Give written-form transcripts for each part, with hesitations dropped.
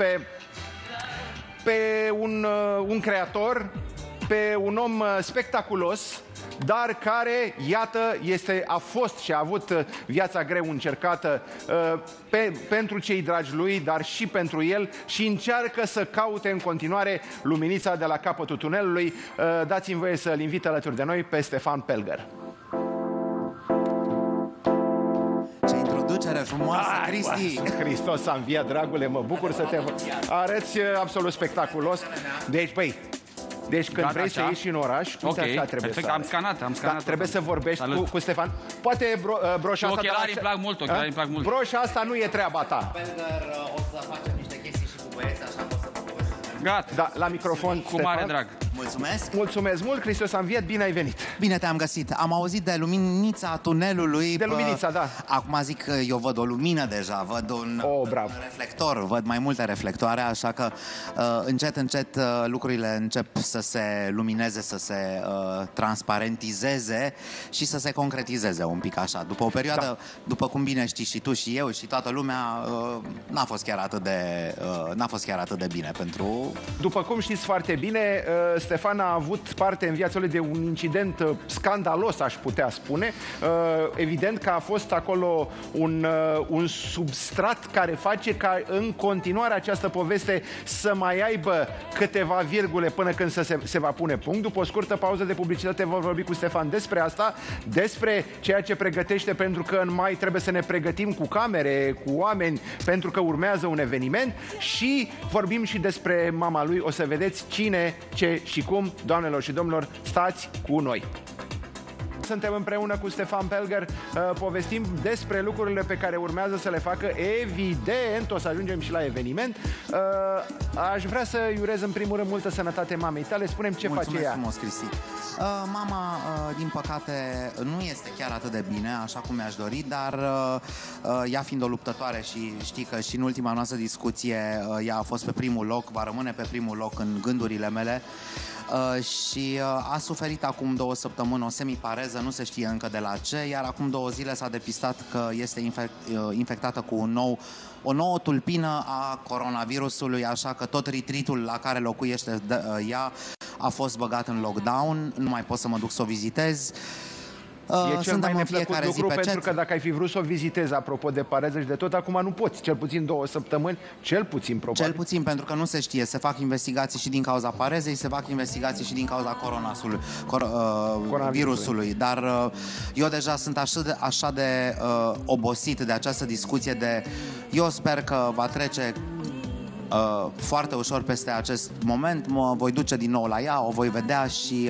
pe un creator, pe un om spectaculos, dar care, iată, a fost și a avut viața greu încercată pentru cei dragi lui, dar și pentru el, și încearcă să caute în continuare luminița de la capătul tunelului. Dați-mi voie să-l invit alături de noi pe Stefan Pelger. Ce introducere frumoasă, Cristi! Hristos a înviat, dragule, mă bucur să te arăți absolut spectaculos. Deci, băi, când vrei să ieși în oraș, uite așa trebuie perfect, să... am scanat. Trebuie să vorbești cu Stefan. Poate broșa asta... Ochelarii îmi plac mult, ochelarii îmi plac mult. Broșa asta nu e treaba ta. Pelger, o să facem niște chestii și cu băieți, așa că o să vă povestesc. Gata. Da, la microfon, Cu Stefan. mare drag. Mulțumesc! Mulțumesc mult, Hristos a înviat, bine ai venit. Bine te-am găsit. Am auzit de luminița tunelului. De luminița, da. Acum zic că eu văd o lumină deja, văd un reflector, văd mai multe reflectoare, așa că încet lucrurile încep să se lumineze, să se transparentizeze și să se concretizeze un pic așa. După o perioadă, după cum bine știi și tu și eu și toată lumea, n-a fost chiar atât de bine pentru... După cum știți foarte bine, Stefan a avut parte în viața lui de un incident scandalos, aș putea spune. Evident că a fost acolo un substrat care face ca în continuare această poveste să mai aibă câteva virgule până când se va pune punct. După o scurtă pauză de publicitate vom vorbi cu Stefan despre asta, despre ceea ce pregătește, pentru că în mai trebuie să ne pregătim cu camere, cu oameni, pentru că urmează un eveniment, și vorbim și despre mama lui. O să vedeți cine, ce și cum. Doamnelor și domnilor, stați cu noi. Suntem împreună cu Stefan Pelger, povestim despre lucrurile pe care urmează să le facă. Evident, o să ajungem și la eveniment. Aș vrea să-i urez în primul rând multă sănătate mamei tale. Spune-mi ce face ea. Mulțumesc frumos, Cristi. Mama, din păcate, nu este chiar atât de bine, așa cum mi-aș dori, dar ea fiind o luptătoare și știi că și în ultima noastră discuție ea a fost pe primul loc, va rămâne pe primul loc în gândurile mele. Și a suferit acum 2 săptămâni o semipareză, nu se știe încă de la ce, iar acum 2 zile s-a depistat că este infectată cu o nouă tulpină a coronavirusului, așa că tot retreat-ul la care locuiește ea a fost băgat în lockdown, nu mai pot să mă duc să o vizitez. E cel mai neplăcut lucru, pentru că dacă ai fi vrut să o vizitezi, apropo de pareză și de tot, acum nu poți, cel puțin 2 săptămâni, cel puțin probabil. Cel puțin, pentru că nu se știe, se fac investigații și din cauza parezei, se fac investigații și din cauza virusului, dar eu deja sunt așa de obosit de această discuție eu sper că va trece foarte ușor peste acest moment, mă voi duce din nou la ea, o voi vedea și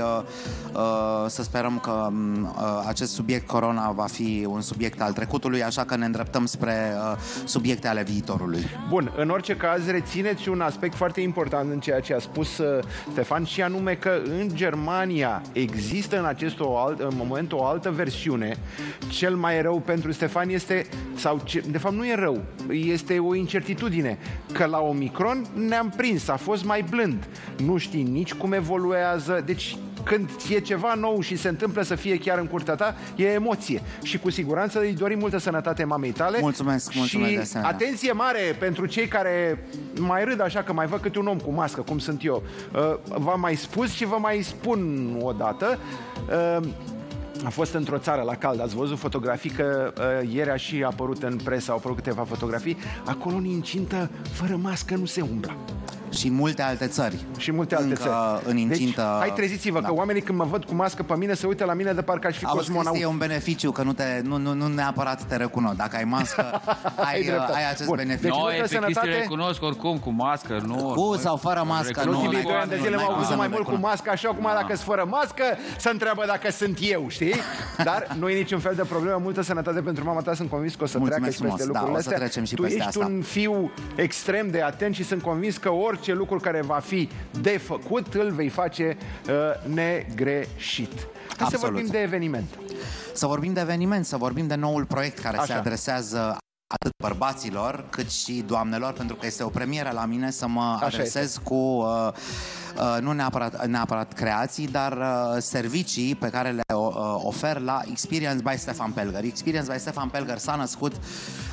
să sperăm că acest subiect corona va fi un subiect al trecutului, așa că ne îndreptăm spre subiecte ale viitorului. Bun, în orice caz, rețineți un aspect foarte important în ceea ce a spus Stefan, și anume că în Germania există în moment o altă versiune. Cel mai rău pentru Stefan este, de fapt nu e rău, este o incertitudine, că la Omicron ne-am prins, a fost mai blând, nu știi nici cum evoluează, deci când e ceva nou și se întâmplă să fie chiar în curtea ta, e emoție. Și cu siguranță îi dorim multă sănătate mamei tale. Mulțumesc și de asemenea. atenție mare pentru cei care mai râd așa că mai văd câte un om cu mască, cum sunt eu. V-am mai spus și vă mai spun o dată. A fost într-o țară la cald, ați văzut fotografii, că ieri a și apărut în presă, au apărut câteva fotografii. Acolo în incintă, fără mască nu se umblă. Și multe alte țări. Și multe alte țări. În incintă... Deci, hai treziți-vă, că oamenii când mă văd cu mască pe mine se uită la mine de parcă aș fi cosmonaut. E un beneficiu, că nu neapărat te recunosc. Dacă ai mască, ai acest beneficiu. Deci, noi pe Cristi recunosc oricum cu mască, nu. Cu sau fără mască, nu. În ultimii 2 ani de zile m-au văzut mai mult cu mască, așa acum dacă sunt fără mască, să întreabă dacă sunt eu, știi? Dar nu e niciun fel de problemă, multă sănătate pentru mama ta, sunt convins că o să treacă și peste lucrurile astea. Tu ești un fiu extrem de atent și sunt convins că orice lucru care va fi de făcut, îl vei face negreșit. Să vorbim de eveniment. Să vorbim de eveniment, să vorbnim de noul proiect care se adresează atât bărbaților cât și doamnelor, pentru că este o premieră la mine să mă adresez cu nu neapărat creații, dar servicii pe care le ofer la Experience by Stefan Pelger. Experience by Stefan Pelger s-a născut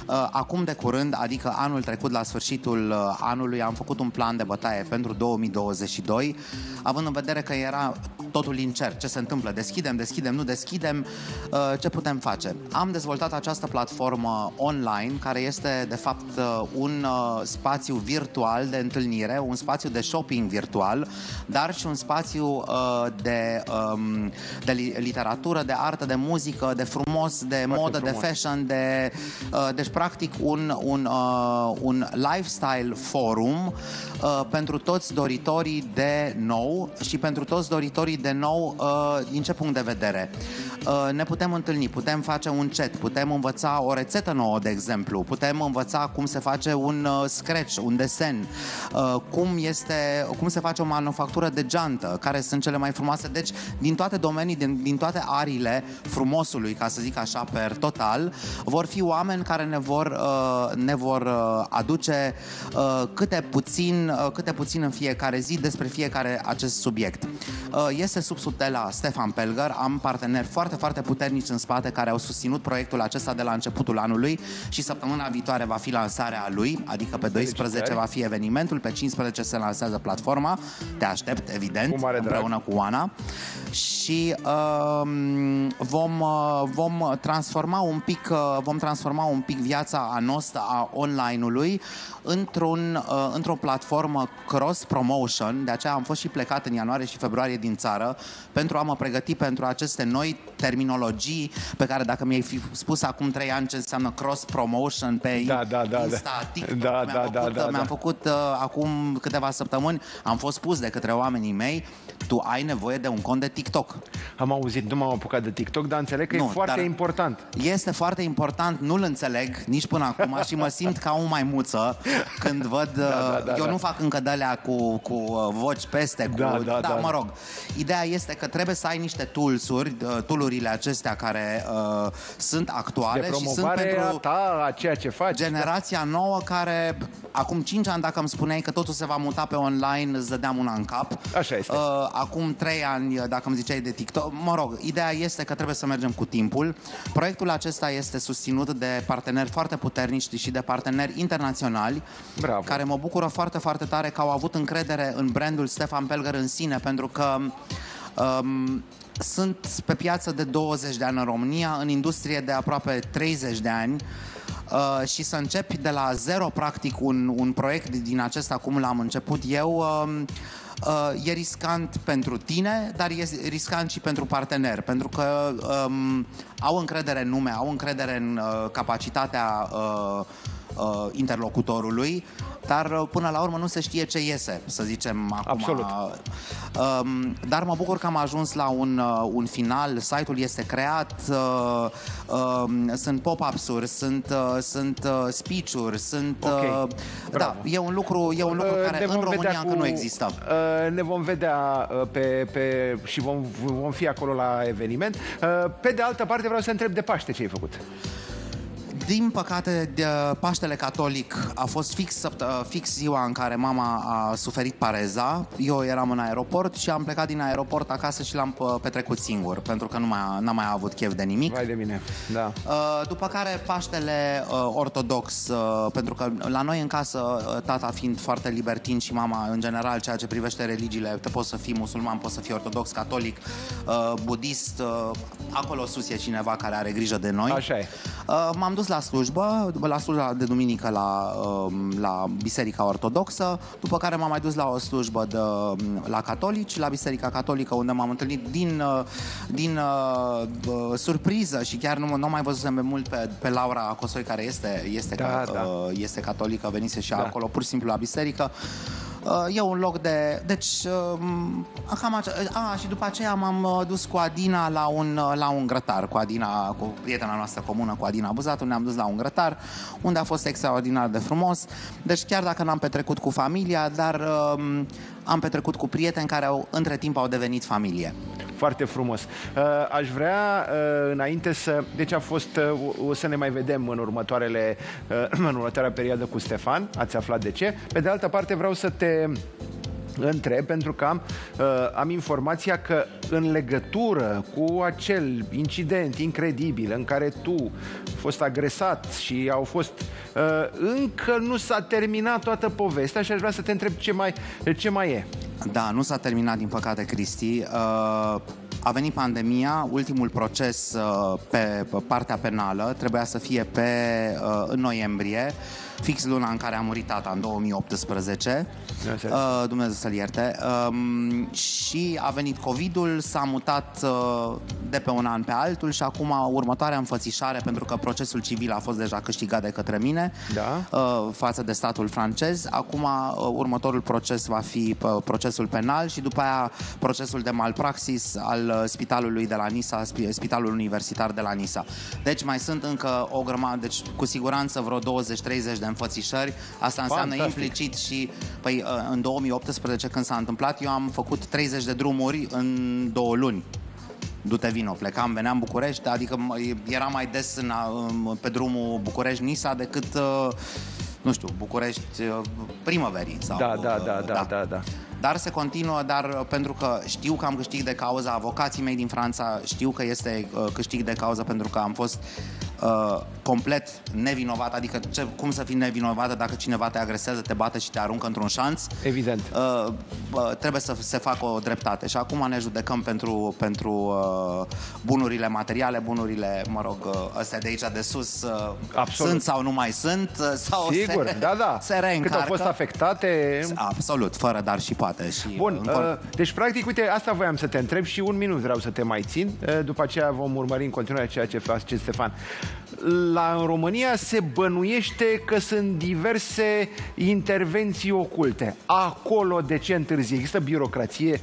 Acum de curând, adică anul trecut, la sfârșitul anului, am făcut un plan de bătaie pentru 2022, având în vedere că era totul incert. Ce se întâmplă? Deschidem, nu deschidem? Ce putem face? Am dezvoltat această platformă online, care este, de fapt, un spațiu virtual de întâlnire, un spațiu de shopping virtual, dar și un spațiu de literatură, de artă, de muzică, de frumos, de modă, de fashion, deci practic un lifestyle forum pentru toți doritorii de nou și pentru toți doritorii de nou din ce punct de vedere? Ne putem întâlni, putem face un chat, putem învăța o rețetă nouă, de exemplu, putem învăța cum se face un scratch, un desen, cum se face o manufactură de geantă, care sunt cele mai frumoase. Deci, din toate domenii, din toate ariile frumosului, ca să zic așa, per total, vor fi oameni care ne vor aduce câte puțin în fiecare zi despre fiecare acest subiect. Este sub sutela Stefan Pelger, am parteneri foarte, foarte puternici în spate care au susținut proiectul acesta de la începutul anului și săptămâna viitoare va fi lansarea lui, adică pe 12 va fi evenimentul, pe 15 se lansează platforma. Te aștept, evident, împreună cu Oana. Și vom transforma un pic viața a noastră, a online-ului, într-o platformă cross-promotion. De aceea am fost și plecat în ianuarie și februarie din țară pentru a mă pregăti pentru aceste noi terminologii pe care, dacă mi-ai fi spus acum 3 ani ce înseamnă cross-promotion pe Insta, TikTok, mi-am făcut acum câteva săptămâni, am fost spus de către oamenii mei: tu ai nevoie de un cont de TikTok. Am auzit, nu m-am apucat de TikTok, dar înțeleg că e foarte important. Este foarte important, nu-l înțeleg nici până acum și mă simt ca o maimuță când văd... Eu nu fac încă de-alea cu voci peste, mă rog. Ideea este că trebuie să ai niște tool-urile acestea care sunt actuale și sunt pentru a ceea ce faci. Generația nouă care, acum 5 ani, dacă îmi spuneai că totul se va muta pe online, îți dădeam una în cap. Așa este. Acum 3 ani, dacă îmi ziceai de TikTok, mă rog, ideea este că trebuie să mergem cu timpul. Proiectul acesta este susținut de parteneri foarte puternici și de parteneri internaționali. Bravo. Care mă bucură foarte, foarte tare că au avut încredere în brandul Stefan Pelger în sine, pentru că sunt pe piață de 20 de ani în România, în industrie de aproape 30 de ani. Și să începi de la zero, practic, un proiect din acesta cum l-am început eu, e riscant pentru tine, dar e riscant și pentru partener, pentru că au încredere în nume, au încredere în capacitatea interlocutorului, dar până la urmă nu se știe ce iese, să zicem acum. Absolut. Dar mă bucur că am ajuns la un final, site-ul este creat, sunt pop-ups-uri, sunt speech-uri, sunt... Da, e un lucru care în România încă nu există. Ne vom vedea și vom fi acolo la eveniment. Pe de altă parte vreau să întreb de Paște ce ai făcut. Din păcate, Paștele Catolic a fost fix ziua în care mama a suferit pareza. Eu eram în aeroport și am plecat din aeroport acasă și l-am petrecut singur, pentru că n-am mai avut chef de nimic. Vai de mine, da. După care Paștele ortodox, pentru că la noi în casă, tata fiind foarte libertin și mama, în general, ceea ce privește religiile, te poți să fii musulman, poți să fii ortodox, catolic, budist, acolo sus e cineva care are grijă de noi. Așa e. M-am dus la slujba de duminică la Biserica Ortodoxă, după care m-am mai dus la o slujbă la catolici, la Biserica Catolică, unde m-am întâlnit din surpriză și chiar nu mai văzusem mult pe Laura Cosoi, care este catolică, venise și acolo pur și simplu la biserică. E un loc de... Deci, și după aceea m-am dus cu Adina la un grătar, cu prietena noastră comună, cu Adina Buzatu, ne-am dus la un grătar, unde a fost extraordinar de frumos. Deci chiar dacă n-am petrecut cu familia, dar am petrecut cu prieteni care între timp au devenit familie. Foarte frumos. Aș vrea, înainte Deci a fost... O să ne mai vedem în următoarea perioadă cu Stefan. Ați aflat de ce. Pe de altă parte, vreau să te întreb pentru că am informația că în legătură cu acel incident incredibil în care tu ai fost agresat și au fost... încă nu s-a terminat toată povestea și aș vrea să te întreb ce mai e. Da, nu s-a terminat, din păcate, Cristi. A venit pandemia, ultimul proces pe partea penală trebuia să fie în noiembrie, fix luna în care a murit tata, în 2018. Dumnezeu să-l ierte. Și a venit COVID-ul, s-a mutat de pe un an pe altul și acum următoarea înfățișare, pentru că procesul civil a fost deja câștigat de către mine, față de statul francez. Acum următorul proces va fi procesul penal și după aia procesul de malpraxis al spitalului de la Nisa, spitalul universitar de la Nisa. Deci mai sunt încă o grămadă, deci cu siguranță vreo 20-30 de înfățișări. Asta înseamnă implicit și în 2018, când s-a întâmplat, eu am făcut 30 de drumuri în 2 luni. Du-te vino, plecam, veneam București, adică era mai des pe drumul București-Nisa decât, nu știu, București primăverii. Sau, da. Dar se continuă, dar pentru că știu că am câștig de cauză, avocații mei din Franța știu că este câștig de cauză, pentru că am fost complet nevinovat, adică cum să fii nevinovată dacă cineva te agresează, te bate și te aruncă într-un șanț? Evident. Trebuie să se facă o dreptate și acum ne judecăm pentru bunurile materiale, bunurile, mă rog, astea de aici de sus, sunt sau nu mai sunt, sau sigur, se reîncarcă. Cât au fost afectate? Absolut, fără dar și poate. Și bun, deci practic, uite, asta voiam să te întreb și un minut vreau să te mai țin, după aceea vom urmări în continuare ceea ce face Stefan. În România se bănuiește că sunt diverse intervenții oculte. Acolo de ce întârzie? Există birocrație,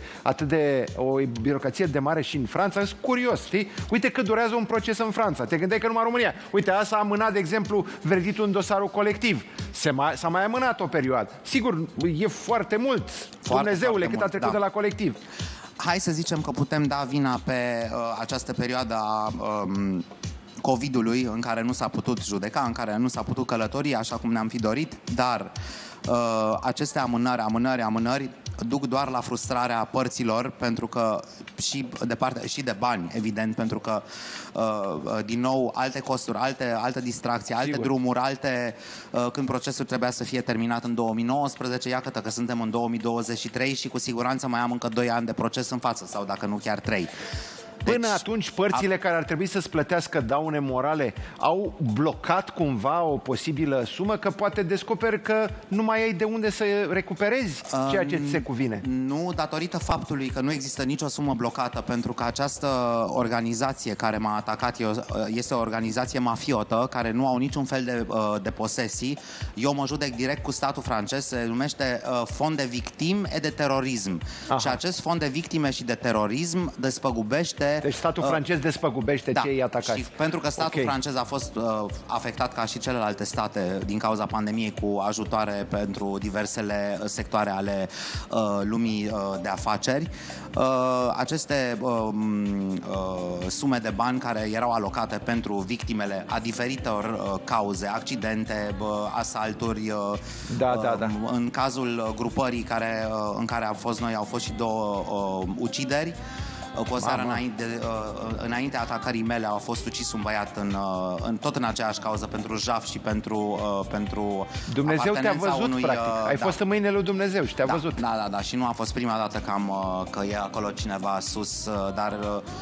o birocrație de mare și în Franța? Sunt curios, știi? Uite cât durează un proces în Franța. Te gândeai că numai în România. Uite, asta a amânat, de exemplu, verdictul în dosarul colectiv. S-a mai amânat o perioadă. Sigur, e foarte mult. Dumnezeule, cât a trecut de la colectiv. Hai să zicem că putem da vina pe această perioadă a COVID-ului, în care nu s-a putut judeca, în care nu s-a putut călători așa cum ne-am fi dorit, dar aceste amânări duc doar la frustrarea părților, pentru că și de bani, evident, pentru că din nou alte costuri, alte distracții, alte drumuri, când procesul trebuia să fie terminat în 2019, iată că suntem în 2023 și cu siguranță mai am încă 2 ani de proces în față, sau dacă nu chiar 3. Până atunci, părțile care ar trebui să-ți plătească daune morale au blocat cumva o posibilă sumă, că poate descoperi că nu mai ai de unde să recuperezi ceea ce ți se cuvine? Nu, datorită faptului că nu există nicio sumă blocată, pentru că această organizație care m-a atacat este o organizație mafiotă, care nu au niciun fel de posesii. Eu mă judec direct cu statul francez, se numește Fond de Victime et de Terorism. Și acest fond de victime și de terorism despăgubește. Deci statul francez despăgubește cei atacați. Și pentru că statul francez a fost afectat ca și celelalte state din cauza pandemiei cu ajutoare pentru diversele sectoare ale lumii de afaceri, aceste sume de bani care erau alocate pentru victimele a diferitor cauze, accidente, asalturi, în cazul grupării în care am fost noi, au fost și 2 ucideri. Cu o seară înainte atacării mele a fost ucis un băiat tot în aceeași cauză, pentru jaf și pentru Dumnezeu te-a văzut, practic. Ai fost în mâinile lui Dumnezeu și te-a văzut. Da, și nu a fost prima dată că e acolo cineva sus, dar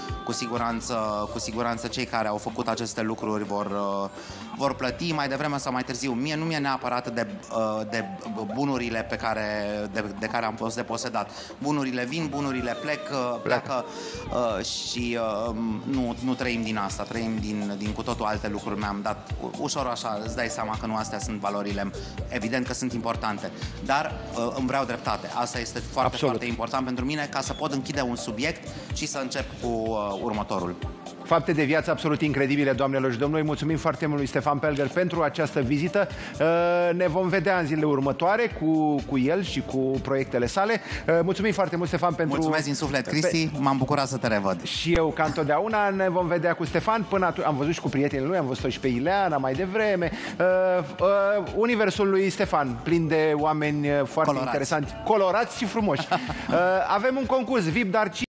cu siguranță cei care au făcut aceste lucruri vor plăti mai devreme sau mai târziu. Mie nu mi-e neapărat de bunurile de care am fost deposedat. Bunurile vin, bunurile pleacă și nu trăim din asta, trăim din cu totul alte lucruri. Mi-am dat ușor așa, îți dai seama că nu astea sunt valorile. Evident că sunt importante, dar îmi vreau dreptate. Asta este foarte, foarte important pentru mine, ca să pot închide un subiect și să încep cu următorul. Fapte de viață absolut incredibile, doamnelor și domnilor. Mulțumim foarte mult lui Stefan Pelger pentru această vizită. Ne vom vedea în zilele următoare cu el și cu proiectele sale. Mulțumim foarte mult, Stefan, pentru... Mulțumesc din suflet, Cristi. M-am bucurat să te revăd. Și eu, ca întotdeauna, ne vom vedea cu Stefan. Până atunci, am văzut și cu prietenii lui, am văzut și pe Ileana mai devreme. Universul lui Stefan, plin de oameni foarte interesanti, colorați și frumoși. Avem un concurs VIP, dar